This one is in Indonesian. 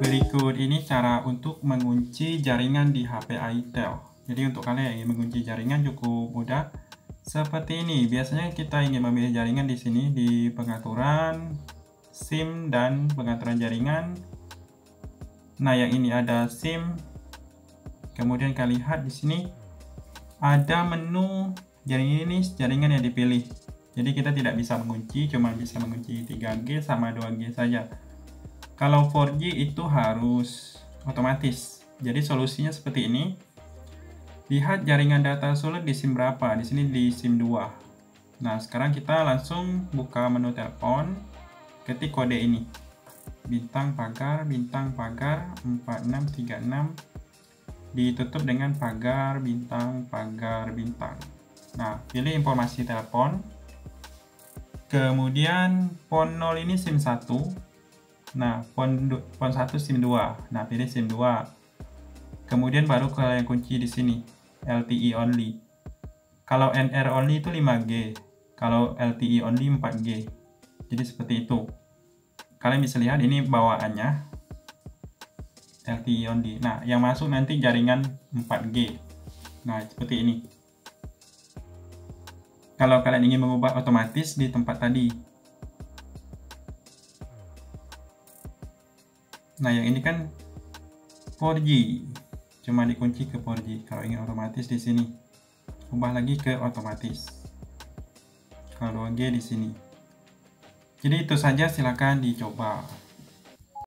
Berikut ini cara untuk mengunci jaringan di HP itel. Jadi untuk kalian yang ingin mengunci jaringan cukup mudah. Seperti ini. Biasanya kita ingin memilih jaringan di sini di pengaturan SIM dan pengaturan jaringan. Nah, yang ini ada SIM. Kemudian kalian lihat di sini ada menu jaringan ini, jaringan yang dipilih. Jadi kita tidak bisa mengunci, cuma bisa mengunci 3G sama 2G saja. Kalau 4G itu harus otomatis. Jadi solusinya seperti ini. Lihat jaringan data sulit di SIM berapa. Di sini di SIM 2. Nah, sekarang kita langsung buka menu telepon. Ketik kode ini. Bintang pagar 4636. Ditutup dengan pagar bintang. Nah, pilih informasi telepon. Kemudian pon 0 ini SIM 1. Nah, pon 1 SIM 2. Nah, pilih SIM 2. Kemudian baru kalian kunci di sini LTE only. Kalau NR only itu 5G. Kalau LTE only 4G. Jadi seperti itu. Kalian bisa lihat ini bawaannya LTE only. Nah, yang masuk nanti jaringan 4G. Nah, seperti ini. Kalau kalian ingin mengubah otomatis di tempat tadi. Nah, yang ini kan 4G. Cuma dikunci ke 4G. Kalau ingin otomatis di sini. Ubah lagi ke otomatis. Kalau 2G di sini. Jadi itu saja, silakan dicoba.